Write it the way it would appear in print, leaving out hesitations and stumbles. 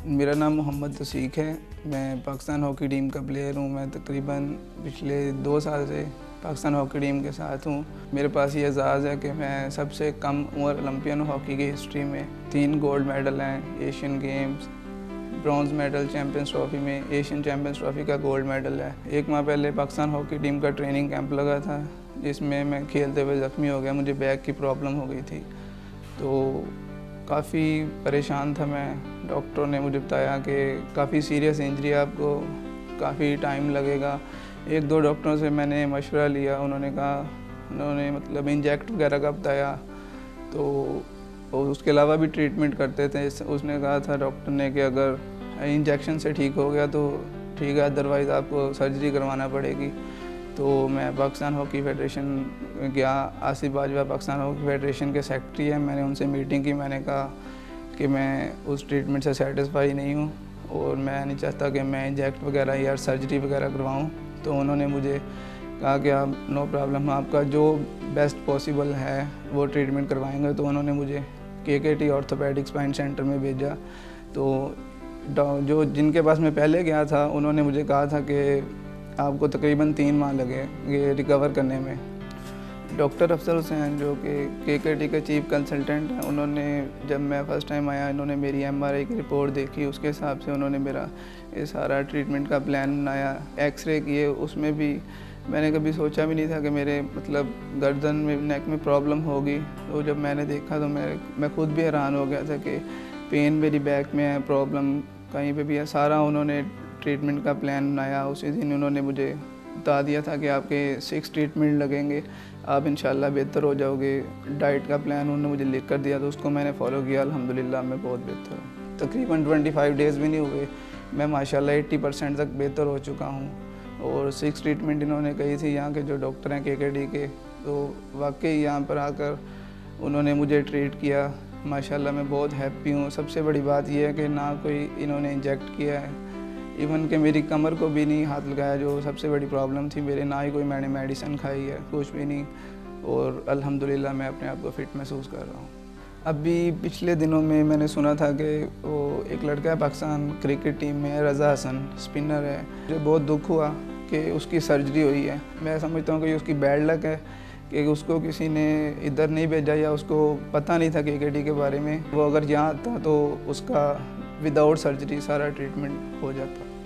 मेरा नाम मोहम्मद तौसीक है। मैं पाकिस्तान हॉकी टीम का प्लेयर हूँ। मैं तकरीबन पिछले 2 साल से पाकिस्तान हॉकी टीम के साथ हूँ। मेरे पास ये एजाज़ है कि मैं सबसे कम उम्र ओलंपियन हॉकी की हिस्ट्री में 3 गोल्ड मेडल हैं, Asian games, bronze medal champions trophy में, एशियन चैम्पियंस ट्रॉफ़ी का गोल्ड मेडल है। 1 माह पहले पाकिस्तान हॉकी टीम का ट्रेनिंग कैंप लगा था, जिसमें मैं खेलते हुए ज़ख्मी हो गया। मुझे बैक की प्रॉब्लम हो गई थी, तो काफ़ी परेशान था मैं। डॉक्टरों ने मुझे बताया कि काफ़ी सीरियस इंजरी है, आपको काफ़ी टाइम लगेगा। 1-2 डॉक्टरों से मैंने मशवरा लिया, उन्होंने मतलब इंजेक्ट वगैरह का बताया, तो उसके अलावा भी ट्रीटमेंट करते थे। उसने कहा था डॉक्टर ने कि अगर इंजेक्शन से ठीक हो गया तो ठीक है, अदरवाइज़ आपको सर्जरी करवाना पड़ेगी। तो मैं पाकिस्तान हॉकी फेडरेशन गया। आसिफ बाजवा पाकिस्तान हॉकी फेडरेशन के सेक्रेटरी हैं। मैंने उनसे मीटिंग की। मैंने कहा कि मैं उस ट्रीटमेंट से सेटिस्फाई नहीं हूँ और मैं नहीं चाहता कि मैं इंजेक्ट वगैरह या सर्जरी वगैरह करवाऊँ। तो उन्होंने मुझे कहा कि आप नो प्रॉब्लम, आपका जो बेस्ट पॉसिबल है वो ट्रीटमेंट करवाएंगे। तो उन्होंने मुझे KKT ऑर्थोपेडिक स्पाइन सेंटर में भेजा। तो जिनके पास मैं पहले गया था, उन्होंने मुझे कहा था कि आपको तकरीबन 3 माह लगेंगे रिकवर करने में। डॉक्टर अफजल हुसैन जो कि KKT के चीफ कंसल्टेंट हैं, उन्होंने जब मैं फ़र्स्ट टाइम आया, इन्होंने मेरी MRI की रिपोर्ट देखी। उसके हिसाब से उन्होंने मेरा ये सारा ट्रीटमेंट का प्लान बनाया। एक्सरे किए, उसमें भी मैंने कभी सोचा भी नहीं था कि मेरे मतलब गर्दन में, नेक में प्रॉब्लम होगी। तो जब मैंने देखा तो मैं खुद भी हैरान हो गया था कि पेन मेरी बैक में है, प्रॉब्लम कहीं पे भी है। सारा उन्होंने ट्रीटमेंट का प्लान बनाया। उसी दिन उन्होंने मुझे बता दिया था कि आपके 6 ट्रीटमेंट लगेंगे, आप इंशाल्लाह बेहतर हो जाओगे। डाइट का प्लान उन्होंने मुझे लिख कर दिया, तो उसको मैंने फॉलो किया। अल्हम्दुलिल्लाह मैं बहुत बेहतर हूँ। तकरीबन 25 डेज़ भी नहीं हुए, मैं माशाल्लाह 80% तक बेहतर हो चुका हूँ। और 6 ट्रीटमेंट इन्होंने कही थी, यहाँ के जो डॉक्टर हैं KKT के, तो वाकई यहाँ पर आकर उन्होंने मुझे ट्रीट किया। माशाल्लाह मैं बहुत हैप्पी हूँ। सबसे बड़ी बात यह है कि ना कोई इन्होंने इंजेक्ट किया है, इवन कि मेरी कमर को भी नहीं हाथ लगाया, जो सबसे बड़ी प्रॉब्लम थी मेरे। ना ही कोई मैंने मेडिसिन खाई है, कुछ भी नहीं। और अल्हम्दुलिल्लाह मैं अपने आप को फ़िट महसूस कर रहा हूँ। अभी पिछले दिनों में मैंने सुना था कि वो एक लड़का है पाकिस्तान क्रिकेट टीम में, रज़ा हसन, स्पिनर है। मुझे बहुत दुख हुआ कि उसकी सर्जरी हुई है। मैं समझता हूँ कि उसकी बैड लक है कि उसको किसी ने इधर नहीं भेजा या उसको पता नहीं था KKT के बारे में। वो अगर यहाँ आता तो उसका विदाउट सर्जरी सारा ट्रीटमेंट हो जाता।